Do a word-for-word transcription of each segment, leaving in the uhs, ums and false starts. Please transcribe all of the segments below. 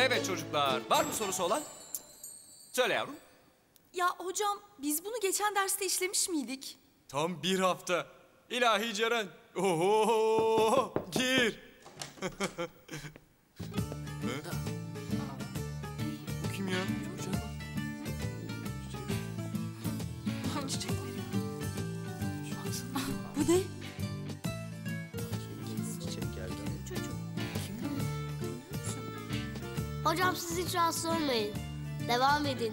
Evet çocuklar, var mı sorusu olan? Söyle yavrum. Ya hocam, biz bunu geçen derste işlemiş miydik? Tam bir hafta. İlahi Ceren. Oho, gir. Bu kim ya? Bu ne? Hocam siz hiç rahatsız olmayın. Devam edin.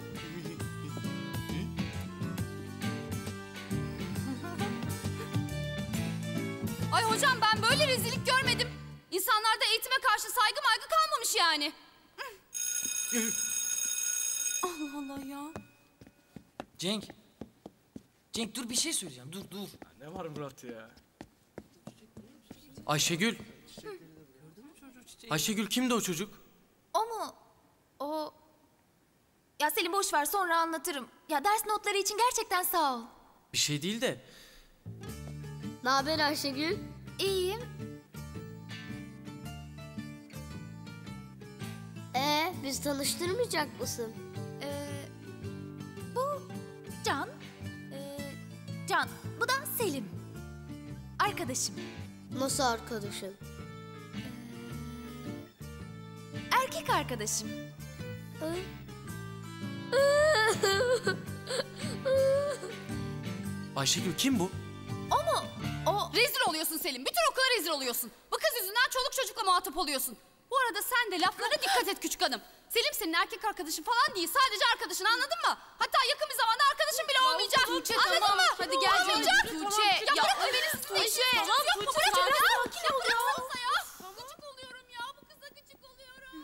Ay hocam ben böyle rezillik görmedim. İnsanlarda eğitime karşı saygı maygı kalmamış yani. Allah Allah ya. Cenk. Cenk dur bir şey söyleyeceğim. Dur dur. Ne var Murat ya? Ayşegül. Ayşegül kimdi o çocuk? O mu? O... Ya Selim boş ver sonra anlatırım. Ya ders notları için gerçekten sağ ol. Bir şey değil de. Ne haber Ayşegül? İyiyim. Ee, biz tanıştırmayacak mısın? Ee, bu Can. Ee, Can. Bu da Selim. Arkadaşım. Nasıl arkadaşın? Erkek arkadaşım. Hı? Ayşegül kim bu? O mu? O... Rezil oluyorsun Selim. Bütün okula rezil oluyorsun. Bu kız yüzünden çoluk çocukla muhatap oluyorsun. Bu arada sen de laflarına dikkat et küçük hanım. Selim senin erkek arkadaşın falan değil. Sadece arkadaşın, anladın mı? Hatta yakın bir zamanda arkadaşın bile olmayacak. Tuğçe, Anladın tamam. mı? Hadi gel canım. Olmayacak. Tuğçe, Ya ya- bırakın beni Tuğçe. Tamam, Yapma, Tuğçe, bırakın sakin ya. ol, Ya bıraksanıza ya. Gıcık oluyorum ya. Bu kıza gıcık oluyorum.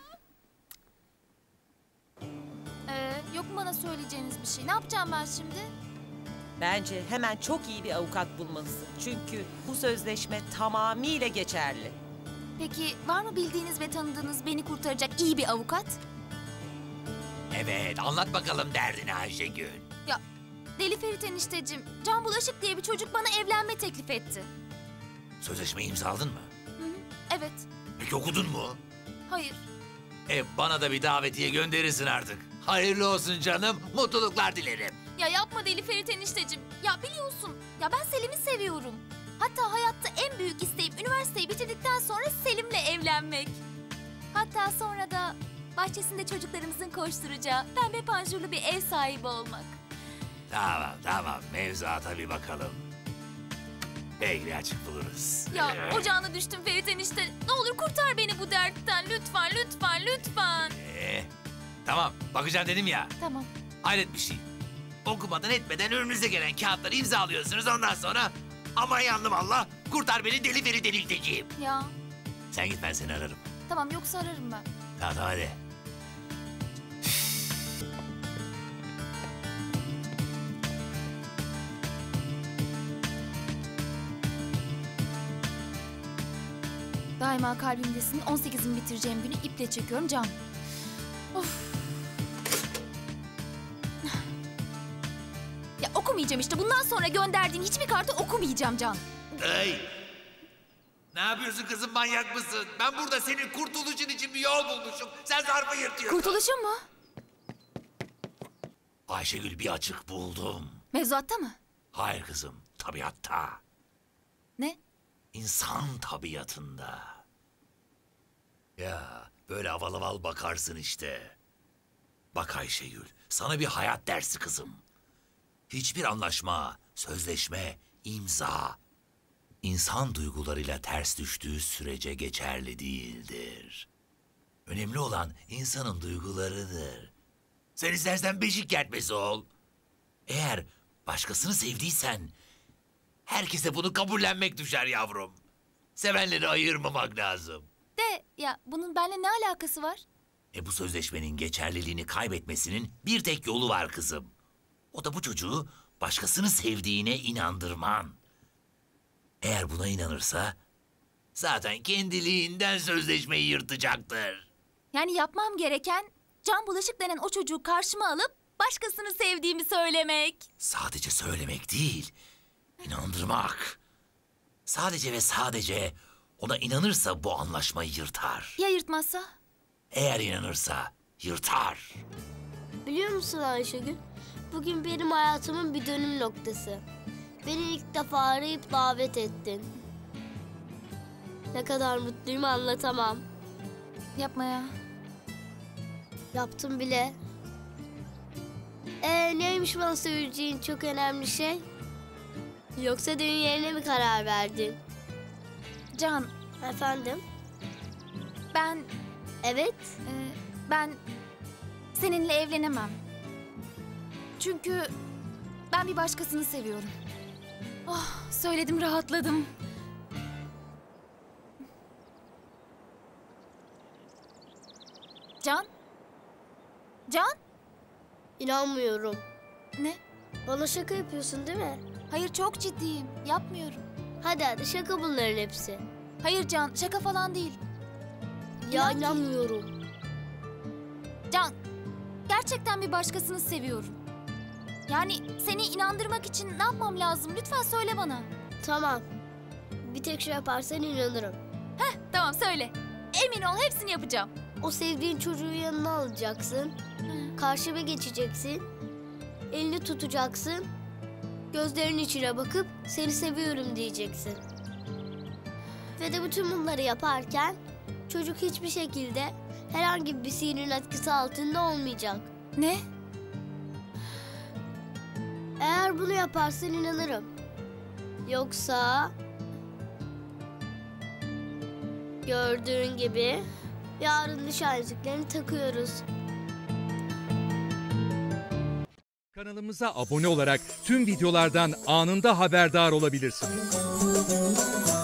Ee, yok mu bana söyleyeceğiniz bir şey? Ne yapacağım ben şimdi? Bence hemen çok iyi bir avukat bulmalısın. Çünkü bu sözleşme tamamıyla geçerli. Peki var mı bildiğiniz ve tanıdığınız beni kurtaracak iyi bir avukat? Evet, anlat bakalım derdini Ayşegül. Ya Deli Ferit enişteciğim, Can Bulaşık diye bir çocuk bana evlenme teklif etti. Sözleşmeyi imzaladın mı? Hı hı, evet, Peki okudun mu? hayır. E bana da bir davetiye gönderirsin artık. Hayırlı olsun canım, mutluluklar dilerim. Ya yapma Deli Ferit enişteciğim. Ya biliyorsun, ya ben Selim'i seviyorum. Hatta hayatta en büyük isteğim üniversiteyi bitirdikten sonra Selim'le evlenmek. Hatta sonra da bahçesinde çocuklarımızın koşturacağı pembe panjurlu bir ev sahibi olmak. Tamam, tamam. Mevzuata bir bakalım. Belki açık buluruz. Ya ocağına düştüm Ferit enişte. Ne olur kurtar beni bu dertten. Lütfen, lütfen, lütfen. Ee, tamam, bakacağım dedim ya. Tamam. Hayret bir şey. Okumadan etmeden önünüze gelen kağıtları imzalıyorsunuz. Ondan sonra aman yandım Allah, kurtar beni deli veri delirteceğim. Ya Sen git, ben seni ararım. tamam, yoksa ararım ben. Tamam, tamam hadi. Daima kalbimdesin. on sekizimi bitireceğim günü iple çekiyorum Can. Of. Ya okumayacağım işte. Bundan sonra gönderdiğin hiçbir kartı okumayacağım Can. Hey! Ne yapıyorsun kızım, manyak mısın? Ben burada senin kurtuluşun için bir yol bulmuşum. Sen zarfı yırtıyorsun. Kurtuluşun mu? Ayşegül, bir açık buldum. Mevzuatta mı? Hayır kızım, tabiatta. Ne? İnsan tabiatında. Ya böyle aval aval bakarsın işte. Bak Ayşegül, sana bir hayat dersi kızım. Hiçbir anlaşma, sözleşme, imza, insan duygularıyla ters düştüğü sürece geçerli değildir. Önemli olan insanın duygularıdır. Sen istersen beşik kertmesi ol. Eğer başkasını sevdiysen herkese bunu kabullenmek düşer yavrum. Sevenleri ayırmamak lazım. De ya bunun benimle ne alakası var? E bu sözleşmenin geçerliliğini kaybetmesinin bir tek yolu var kızım. O da bu çocuğu başkasını sevdiğine inandırman. Eğer buna inanırsa zaten kendiliğinden sözleşmeyi yırtacaktır. Yani yapmam gereken Can Bulaşık denen o çocuğu karşıma alıp başkasını sevdiğimi söylemek. Sadece söylemek değil, inandırmak. Sadece ve sadece ona inanırsa bu anlaşmayı yırtar. Ya yırtmazsa? Eğer inanırsa yırtar. Biliyor musun Ayşegül? Bugün benim hayatımın bir dönüm noktası. Beni ilk defa arayıp davet ettin. Ne kadar mutluyum anlatamam. Yapma ya. Yaptım bile. Ee, neymiş bana söyleyeceğin çok önemli şey? Yoksa düğün yerine mi karar verdin? Can, Efendim? ben, Evet. e, ben seninle evlenemem. Çünkü ben bir başkasını seviyorum. Oh, söyledim, rahatladım. Can? Can? İnanmıyorum. Ne? Bana şaka yapıyorsun değil mi? Hayır, çok ciddiyim. Yapmıyorum. Hadi hadi şaka bunların hepsi. Hayır Can, şaka falan değil. Ya İnan ki- inanmıyorum. Can, gerçekten bir başkasını seviyorum. Yani seni inandırmak için ne yapmam lazım? Lütfen söyle bana. Tamam. Bir tek şey yaparsan inanırım. Tamam, söyle. Emin ol, hepsini yapacağım. O sevdiğin çocuğu yanına alacaksın. Karşıma geçeceksin. Elini tutacaksın. Gözlerinin içine bakıp seni seviyorum diyeceksin. Ve de bütün bunları yaparken çocuk hiçbir şekilde herhangi bir sihrin etkisi altında olmayacak. Ne? Eğer bunu yaparsan inanırım. Yoksa... Gördüğün gibi yarın nişan yüzüklerini takıyoruz. Kanalımıza abone olarak tüm videolardan anında haberdar olabilirsiniz.